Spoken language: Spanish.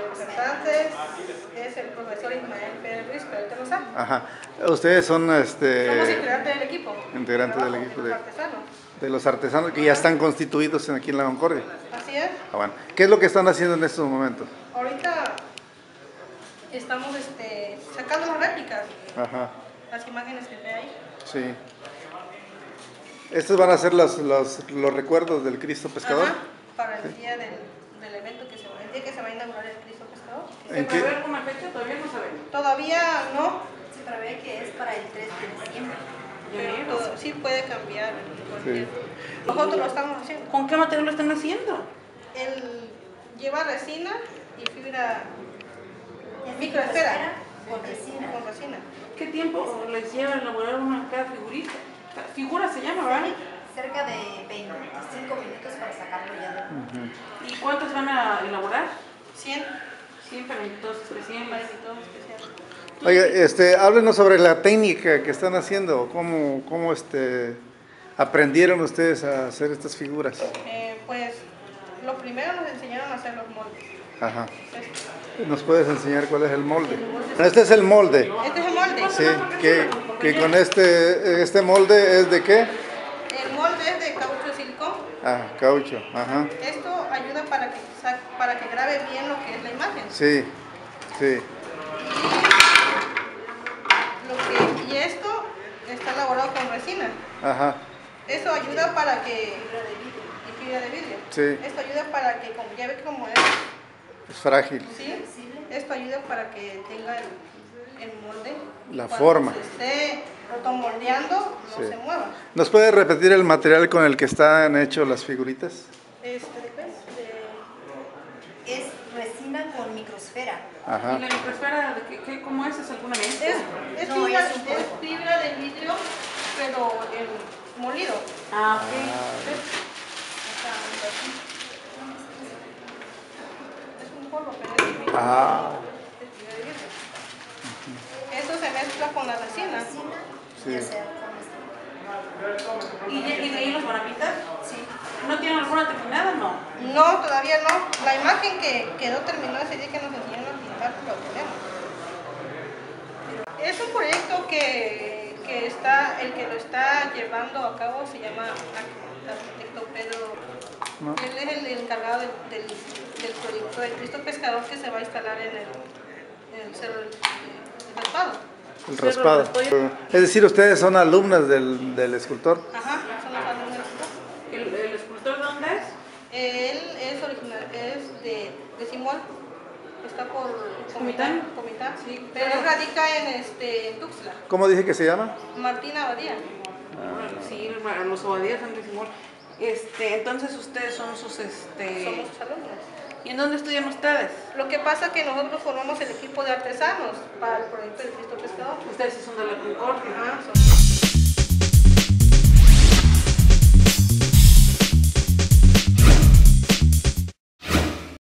representantes es el profesor Ismael Pérez Ruiz, pero él te lo sabe. Ajá. Ustedes son Somos integrantes del equipo. Integrantes del equipo de los artesanos. De los artesanos que ya están constituidos aquí en La Concordia. Así es. Ah, bueno. ¿Qué es lo que están haciendo en estos momentos? Ahorita estamos sacando las réplicas. Ajá. Las imágenes que ve ahí. Sí. Estos van a ser los recuerdos del Cristo Pescador. Ajá, para el día del evento el día que se va a inaugurar el Cristo Pescador. ¿Se prevé alguna fecha? Todavía no sabemos. Todavía no. Se prevé que es para el 3 de diciembre. Pero sí puede cambiar. Sí. Nosotros lo estamos haciendo. ¿Con qué material lo están haciendo? Él lleva resina y fibra microesfera. Con resina. Con resina. ¿Qué tiempo les lleva elaborar cada figurita? Figura se llama, ¿verdad? Cerca de 25 minutos para sacarlo ya de... ¿Y cuántas van a elaborar? 100. 100 para invitados especiales. Para invitados especiales. Oiga, háblenos sobre la técnica que están haciendo. ¿Cómo aprendieron ustedes a hacer estas figuras? Pues lo primero nos enseñaron a hacer los moldes. Ajá. ¿Nos puedes enseñar cuál es el molde? Este es el molde. Este es el molde. Sí, que con este molde es de qué? El molde es de caucho silicón. Ah, caucho, ajá. Esto ayuda para que grabe bien lo que es la imagen. Sí, sí. Y esto está elaborado con resina. Ajá. Eso ayuda para que... Y fibra de vidrio. Sí. Esto ayuda para que, como ya ve cómo es. Es frágil. Sí. Esto ayuda para que tenga el molde. La Cuando forma. se esté rotomoldeando, no se mueva. ¿Nos puede repetir el material con el que están hechos las figuritas? Es resina con microesfera. Ajá. ¿Y la microesfera cómo es? ¿Es alguna mezcla? Es No, fibra, es un polvo. es fibra de vidrio, pero molido. Ah, ok. Es un polvo, pero es fibra. Ah. Es fibra de vidrio. Eso se mezcla con la resina. Sí. Ya sea con ¿Y de ahí los van a pintar? Sí. ¿No tienen alguna terminada? No. No, todavía no. La imagen que quedó terminó ese día que nos enseñaron a pintar, lo tenemos. Es un proyecto el que lo está llevando a cabo se llama arquitecto Pedro. No. Él es el encargado del proyecto del Cristo Pescador que se va a instalar en el Cerro del Raspado. El raspado. Es decir, ustedes son alumnas del escultor. Ajá, son los alumnos del escultor. ¿El escultor de dónde es? Él es original, es de Simol, está por ¿Comitán? Comitán, Sí, pero él radica en Tuxtla. ¿Cómo dije que se llama? Martín Abadía. Sí, los Obadías son de Simón. Entonces ustedes son sus Somos sus alumnos. ¿Y en dónde estudian ustedes? Lo que pasa es que nosotros formamos el equipo de artesanos para el proyecto del Cristo Pescador. Ustedes sí son de la Concordia. Ajá,